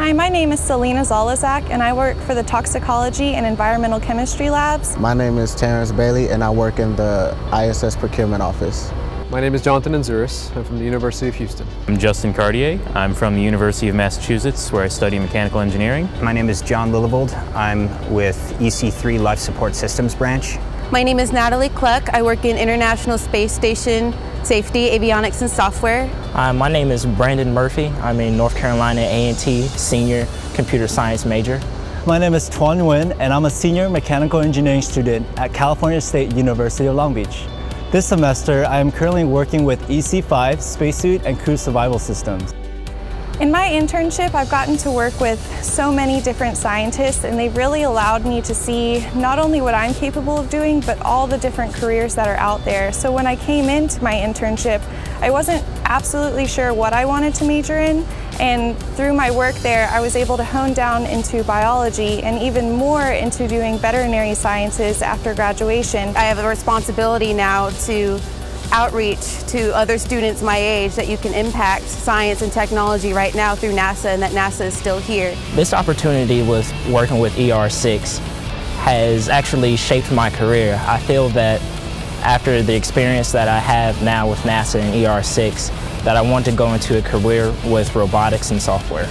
Hi, my name is Selena Zalazak and I work for the Toxicology and Environmental Chemistry Labs. My name is Terrence Bailey and I work in the ISS Procurement Office. My name is Jonathan Anzuris. I'm from the University of Houston. I'm Justin Cartier. I'm from the University of Massachusetts, where I study mechanical engineering. My name is John Lillevold. I'm with EC3 Life Support Systems branch. My name is Natalie Cluck. I work in International Space Station Safety, Avionics, and Software. My name is Brandon Murphy. I'm a North Carolina A&T Senior Computer Science major. My name is Tuan Nguyen, and I'm a Senior Mechanical Engineering student at California State University of Long Beach. This semester, I am currently working with EC5 Spacesuit and Crew Survival Systems. In my internship, I've gotten to work with so many different scientists, and they've really allowed me to see not only what I'm capable of doing, but all the different careers that are out there. So when I came into my internship, I wasn't absolutely sure what I wanted to major in, and through my work there, I was able to hone down into biology and even more into doing veterinary sciences after graduation. I have a responsibility now to outreach to other students my age that you can impact science and technology right now through NASA, and that NASA is still here. This opportunity with working with ER6 has actually shaped my career. I feel that after the experience that I have now with NASA and ER6, that I want to go into a career with robotics and software.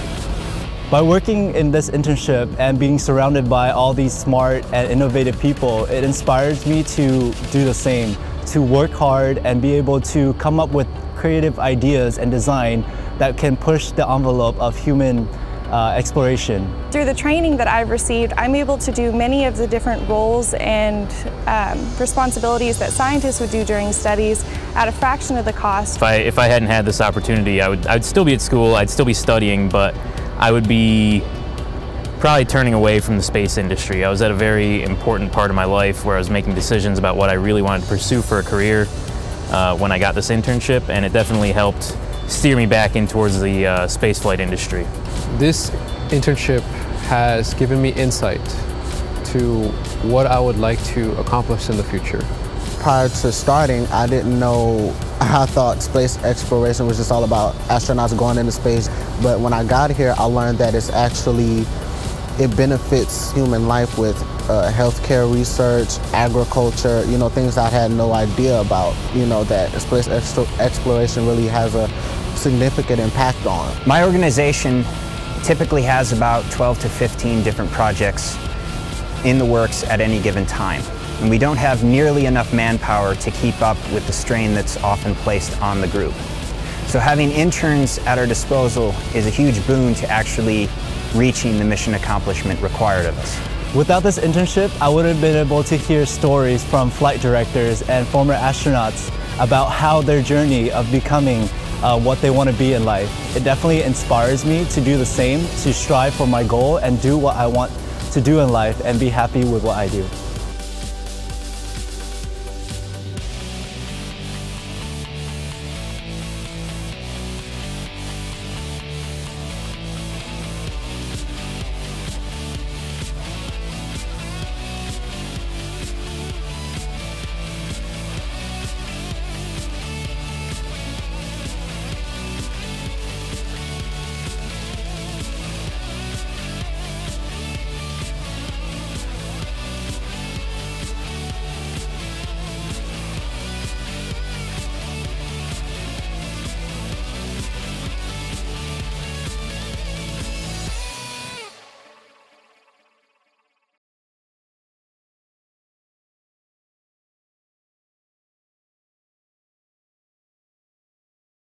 By working in this internship and being surrounded by all these smart and innovative people, it inspires me to do the same, to work hard and be able to come up with creative ideas and design that can push the envelope of human exploration. Through the training that I've received, I'm able to do many of the different roles and responsibilities that scientists would do during studies at a fraction of the cost. If I hadn't had this opportunity, I'd still be at school, I'd still be studying, but I would be probably turning away from the space industry. I was at a very important part of my life where I was making decisions about what I really wanted to pursue for a career when I got this internship, and it definitely helped steer me back in towards the spaceflight industry. This internship has given me insight to what I would like to accomplish in the future. Prior to starting, I didn't know, I thought space exploration was just all about astronauts going into space, but when I got here, I learned that it benefits human life with healthcare research, agriculture, things I had no idea about, that space exploration really has a significant impact on. My organization typically has about 12 to 15 different projects in the works at any given time. And we don't have nearly enough manpower to keep up with the strain that's often placed on the group. So having interns at our disposal is a huge boon to actually reaching the mission accomplishment required of us. Without this internship, I wouldn't have been able to hear stories from flight directors and former astronauts about how their journey of becoming what they want to be in life. It definitely inspires me to do the same, to strive for my goal and do what I want to do in life and be happy with what I do.